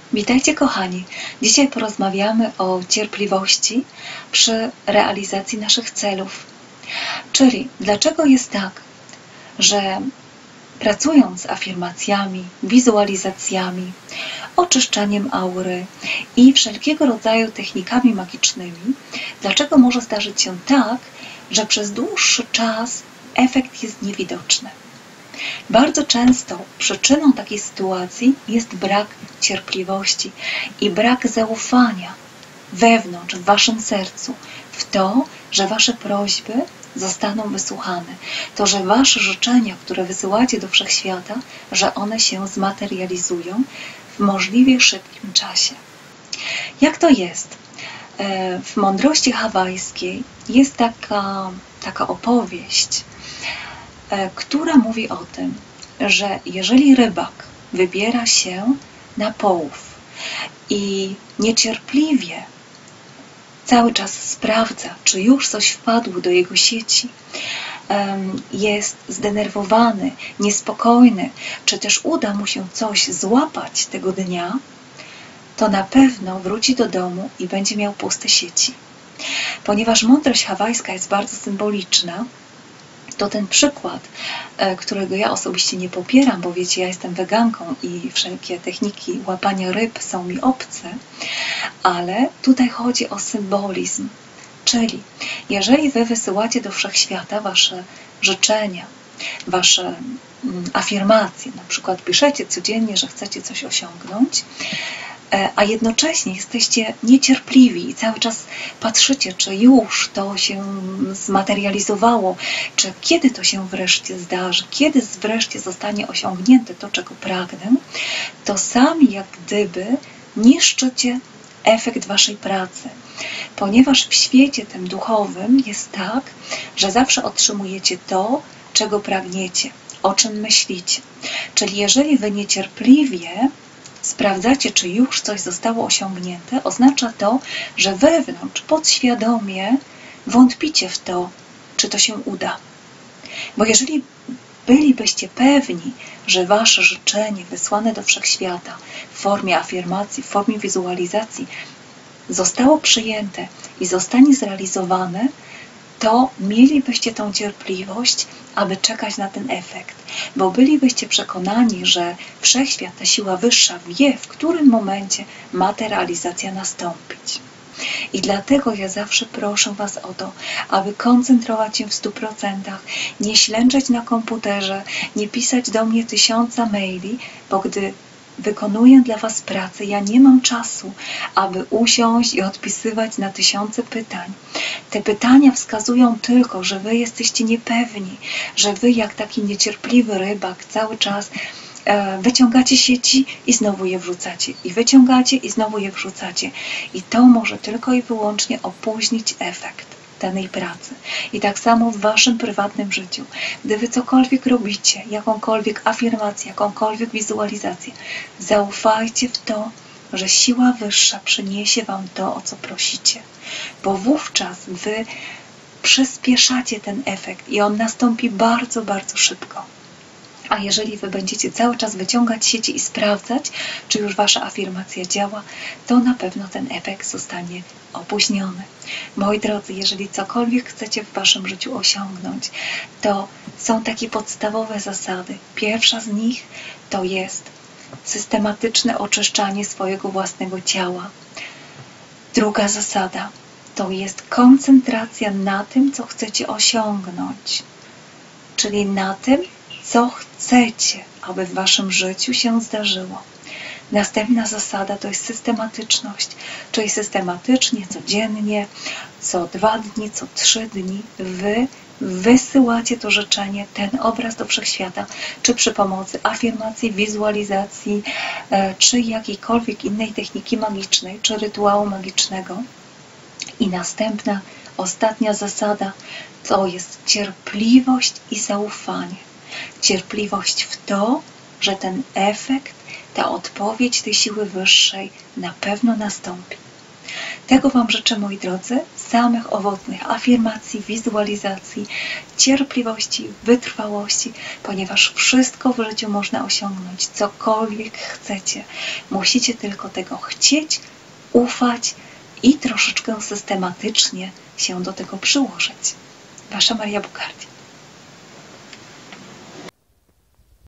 Witajcie kochani. Dzisiaj porozmawiamy o cierpliwości przy realizacji naszych celów. Czyli dlaczego jest tak, że pracując z afirmacjami, wizualizacjami, oczyszczaniem aury i wszelkiego rodzaju technikami magicznymi, dlaczego może zdarzyć się tak, że przez dłuższy czas efekt jest niewidoczny. Bardzo często przyczyną takiej sytuacji jest brak cierpliwości i brak zaufania wewnątrz, w waszym sercu, w to, że wasze prośby zostaną wysłuchane. To, że wasze życzenia, które wysyłacie do wszechświata, że one się zmaterializują w możliwie szybkim czasie. Jak to jest? W mądrości hawajskiej jest taka opowieść, która mówi o tym, że jeżeli rybak wybiera się na połów i niecierpliwie cały czas sprawdza, czy już coś wpadło do jego sieci, jest zdenerwowany, niespokojny, czy też uda mu się coś złapać tego dnia, to na pewno wróci do domu i będzie miał puste sieci. Ponieważ mądrość hawajska jest bardzo symboliczna, to ten przykład, którego ja osobiście nie popieram, bo wiecie, ja jestem weganką i wszelkie techniki łapania ryb są mi obce, ale tutaj chodzi o symbolizm. Czyli jeżeli wy wysyłacie do wszechświata wasze życzenia, wasze afirmacje, na przykład piszecie codziennie, że chcecie coś osiągnąć, a jednocześnie jesteście niecierpliwi i cały czas patrzycie, czy już to się zmaterializowało, czy kiedy to się wreszcie zdarzy, kiedy wreszcie zostanie osiągnięte to, czego pragnę, to sami jak gdyby niszczycie efekt waszej pracy. Ponieważ w świecie tym duchowym jest tak, że zawsze otrzymujecie to, czego pragniecie, o czym myślicie. Czyli jeżeli wy niecierpliwie sprawdzacie, czy już coś zostało osiągnięte, oznacza to, że wewnątrz, podświadomie wątpicie w to, czy to się uda. Bo jeżeli bylibyście pewni, że wasze życzenie wysłane do wszechświata w formie afirmacji, w formie wizualizacji zostało przyjęte i zostanie zrealizowane, to mielibyście tą cierpliwość, aby czekać na ten efekt, bo bylibyście przekonani, że wszechświat, ta siła wyższa wie, w którym momencie ma ta realizacja nastąpić. I dlatego ja zawsze proszę was o to, aby koncentrować się w 100%, nie ślęczeć na komputerze, nie pisać do mnie 1000 maili, bo gdy wykonuję dla was pracę, ja nie mam czasu, aby usiąść i odpisywać na 1000 pytań. Te pytania wskazują tylko, że wy jesteście niepewni, że wy jak taki niecierpliwy rybak cały czas wyciągacie sieci i znowu je wrzucacie. I wyciągacie i znowu je wrzucacie. I to może tylko i wyłącznie opóźnić efekt danej pracy. I tak samo w waszym prywatnym życiu. Gdy wy cokolwiek robicie, jakąkolwiek afirmację, jakąkolwiek wizualizację, zaufajcie w to, że siła wyższa przyniesie wam to, o co prosicie. Bo wówczas wy przyspieszacie ten efekt i on nastąpi bardzo, bardzo szybko. A jeżeli wy będziecie cały czas wyciągać sieci i sprawdzać, czy już wasza afirmacja działa, to na pewno ten efekt zostanie opóźniony. Moi drodzy, jeżeli cokolwiek chcecie w waszym życiu osiągnąć, to są takie podstawowe zasady. Pierwsza z nich to jest systematyczne oczyszczanie swojego własnego ciała. Druga zasada to jest koncentracja na tym, co chcecie osiągnąć, czyli na tym, co chcecie, aby w waszym życiu się zdarzyło. Następna zasada to jest systematyczność, czyli systematycznie, codziennie, co 2 dni, co 3 dni wy wysyłacie to życzenie, ten obraz do wszechświata, czy przy pomocy afirmacji, wizualizacji, czy jakiejkolwiek innej techniki magicznej, czy rytuału magicznego. I następna, ostatnia zasada to jest cierpliwość i zaufanie. Cierpliwość w to, że ten efekt, ta odpowiedź tej siły wyższej na pewno nastąpi. Tego Wam życzę, moi drodzy, samych owocnych afirmacji, wizualizacji, cierpliwości, wytrwałości, ponieważ wszystko w życiu można osiągnąć, cokolwiek chcecie. Musicie tylko tego chcieć, ufać i troszeczkę systematycznie się do tego przyłożyć. Wasza Maria Bukardi.